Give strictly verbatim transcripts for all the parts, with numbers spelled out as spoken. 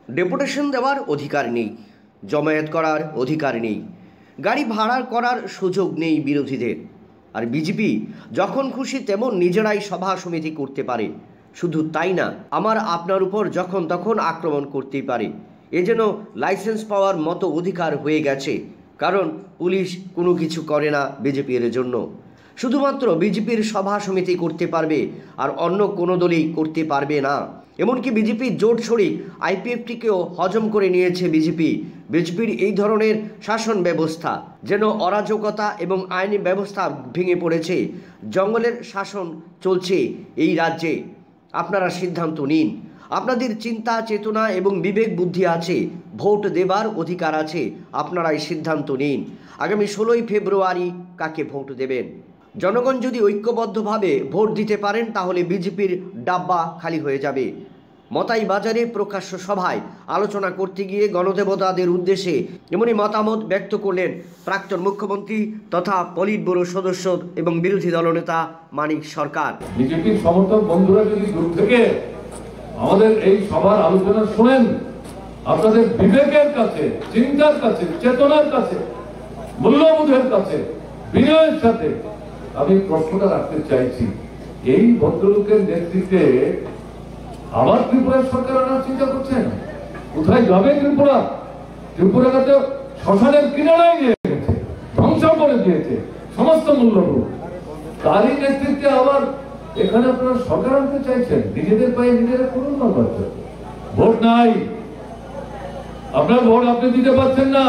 Deputation দেওয়ার অধিকার নেই, জমায়েত করার অধিকার নেই, গাড়ি ভাড়া করার সুযোগ নেই বিরোধীদের। আর বিজেপি যখন খুশি তেমন নিজেরাই সভা সমিতি করতে পারে। শুধু তাই না, আমার আপনার উপর যখন তখন আক্রমণ করতেই পারে। এ যেন লাইসেন্স পাওয়ার মতো অধিকার হয়ে গেছে, কারণ পুলিশ কোনো কিছু করে না বিজেপির জন্য। শুধুমাত্র বিজেপির সভা সমিতি করতে পারবে, আর অন্য কোনো দলই করতে পারবে না। এমনকি বিজেপির জোট শরিক আইপিএফটিকেও হজম করে নিয়েছে বিজেপি। বিজেপির এই ধরনের শাসন ব্যবস্থা যেন অরাজকতা এবং আইনি ব্যবস্থা ভেঙে পড়েছে। জঙ্গলের শাসন চলছে এই রাজ্যে। আপনারা সিদ্ধান্ত নিন। আপনাদের চিন্তা চেতনা এবং বিবেক বুদ্ধি আছে, ভোট দেবার অধিকার আছে, আপনারাই সিদ্ধান্ত নিন আগামী ষোলোই ফেব্রুয়ারি কাকে ভোট দেবেন। জনগণ যদি ঐক্যবদ্ধভাবে ভোট দিতে পারেন তাহলে বিজেপির ডাব্বা খালি হয়ে যাবে। মতাই বাজারে প্রকাশ্য সভায় আলোচনা করতে গিয়ে গণদেবতাদের উদ্দেশ্যে এমনই মতামত ব্যক্ত করলেন প্রাক্তন মুখ্যমন্ত্রী তথা পলিট ব্যুরো সদস্য এবং বিরোধী দলনেতা মানিক সরকার। বিজেপির সমর্থক বন্ধুরা যদি দূর থেকে আমাদের এই সভার আলোচনা শুনেন, আপনাদের বিবেকের কাছে, চিন্তার কাছে, চেতনার কাছে, মূল্যবোধের কাছে বিনয়ের সাথে আমি প্রশ্নটা রাখতে চাইছি, এই ভদ্রলোকের নেতৃত্বে আবার ত্রিপুরার সরকার আনার চিন্তা করছেন? কোথায় যাবে ত্রিপুরা? ত্রিপুরাকে শ্মশানের কিনারায় নিয়ে গেছে, ধ্বংস করে দিয়েছে সমস্ত মূল্যবোধ। তারই নেতৃত্বে আবার এখানে আপনারা সরকার আনতে চাইছেন, নিজেদের পায়ে নিজেরা করুন না পারছেন। ভোট নাই, আপনার ভোট আপনি দিতে পারছেন না,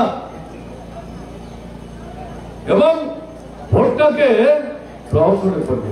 এবং ভোটটাকে প্রহসনে করবে।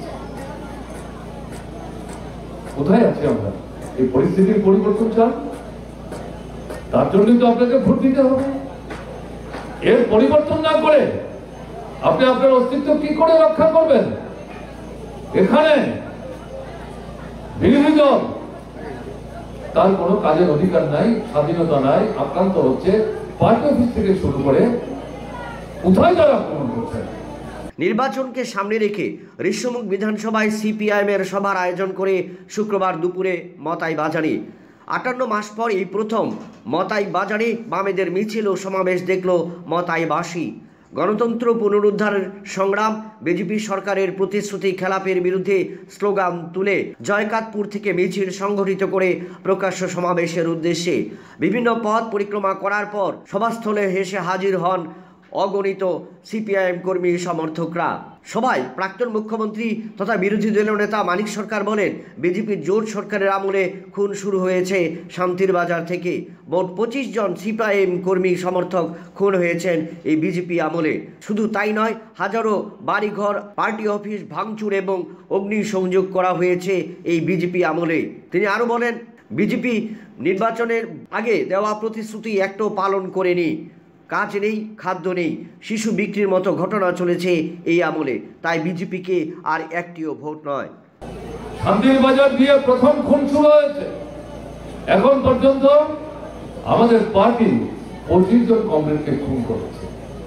কোথায় আছি আমরা? এই পরিস্থিতির পরিবর্তন চান, তার জন্য তো আপনাকে ভোট দিতে হবে। এর পরিবর্তন না করে আপনি আপনার অস্তিত্ব কি করে রক্ষা করবেন? এখানে বিরোধী দল তার কোনো কাজের অধিকার নাই, স্বাধীনতা নাই, আক্রান্ত হচ্ছে পার্টি অফিস থেকে শুরু করে কোথায় তারা আক্রমণ করছে। নির্বাচনকে সামনে রেখে ঋষ্যমুখ বিধানসভায় সিপিআইএমের সভার আয়োজন করে শুক্রবার দুপুরে মতাই বাজারে আটান্ন মাস পর এই প্রথম মতাই বাজারে বামেদের মিছিল ও সমাবেশ দেখল মতাইবাসী। গণতন্ত্র পুনরুদ্ধারের সংগ্রাম, বিজেপি সরকারের প্রতিশ্রুতি খেলাপের বিরুদ্ধে স্লোগান তুলে জয়কাতপুর থেকে মিছিল সংগঠিত করে প্রকাশ্য সমাবেশের উদ্দেশ্যে বিভিন্ন পথ পরিক্রমা করার পর সভাস্থলে এসে হাজির হন অগণিত সিপিআইএম কর্মী সমর্থকরা। সবাই প্রাক্তন মুখ্যমন্ত্রী তথা বিরোধী দলীয় নেতা মানিক সরকার বলেন, বিজেপির জোট সরকারের আমলে খুন শুরু হয়েছে শান্তির বাজার থেকে। মোট পঁচিশ জন সিপিআইএম কর্মী সমর্থক খুন হয়েছেন এই বিজেপি আমলে। শুধু তাই নয়, হাজারো বাড়িঘর, পার্টি অফিস ভাঙচুর এবং অগ্নিসংযোগ করা হয়েছে এই বিজেপি আমলে। তিনি আরও বলেন, বিজেপি নির্বাচনের আগে দেওয়া প্রতিশ্রুতি একটাও পালন করেনি। কাজ নেই, খাদ্য নেই, শিশু বিক্রির মতো ঘটনা চলেছে এই আমলে। তাই বিজেপিকে আর একটিও ভোট নয়। শান্তির বাজার দিয়ে প্রথম খুন শুরু হয়েছে। এখন পর্যন্ত আমাদের পার্টি পঁচিশ জন কমরেডকে খুন করেছে।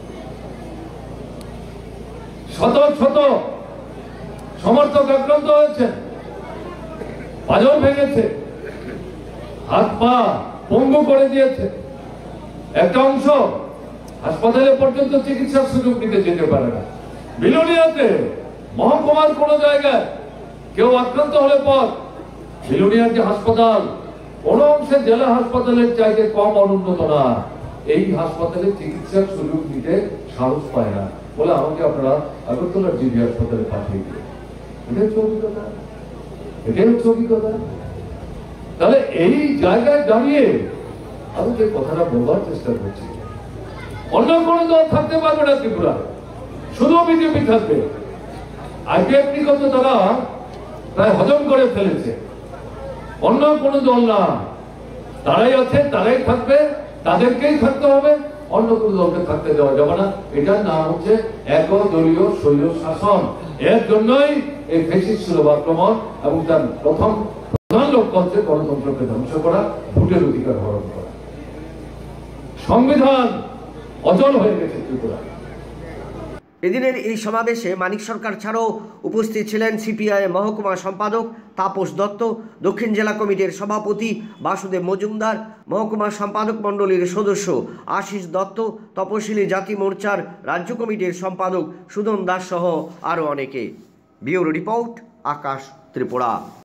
শত শত সমর্থক আক্রান্ত হয়েছে, পাঁজর ভেঙেছে, হাত পা পঙ্গু করে দিয়েছে। একটা অংশ হাসপাতালে পর্যন্ত চিকিৎসার সুযোগ নিতে যেতে পারে না। বিলোনিয়াতে মহকুমার কোন জায়গায় কেউ আক্রান্ত হলে পর বিলোনিয়ার যে হাসপাতাল, কোন অংশে জেলা হাসপাতালের চাইতে কম অনুন্নত না, এই হাসপাতালে চিকিৎসার সুযোগ নিতে সাহস পায় না বলে আমাকে আপনারা আগরতলার জিবি হাসপাতালে পাঠিয়ে দিন। এটা হচ্ছে অভিজ্ঞতা, এটাই হচ্ছে অভিজ্ঞতা। তাহলে এই জায়গায় দাঁড়িয়ে আমি যে কথাটা বলবার চেষ্টা করছি, অন্য কোন দল থাকতে পারবে না ত্রিপুরা, শুধু বিজেপি থাকবে। আইপিএফটি কত তারা প্রায় হজম করে ফেলেছে, অন্য কোন দল না, তারাই আছে, তারাই থাকবে, তাদেরকেই থাকতে হবে, অন্য কোন দলকে থাকতে দেওয়া যাবে না। এটার নাম হচ্ছে একদলীয় স্বৈর শাসন। এর জন্যই এই ফ্যাসিস্ট সুলভ আক্রমণ এবং তার প্রথম প্রধান লক্ষ্য হচ্ছে গণতন্ত্রকে ধ্বংস করা, ভোটের অধিকার হরণ করা। সংবিধান অচল হয়ে গেছে ত্রিপুরা। এদিনের এই সমাবেশে মানিক সরকার ছাড়াও উপস্থিত ছিলেন সিপিআই মহকুমা সম্পাদক তাপস দত্ত, দক্ষিণ জেলা কমিটির সভাপতি বাসুদেব মজুমদার, মহকুমা সম্পাদক মণ্ডলীর সদস্য আশিস দত্ত, তপশিলি জাতি মোর্চার রাজ্য কমিটির সম্পাদক সুদন দাস সহ আরও অনেকে। Bureau report, Akash Tripura.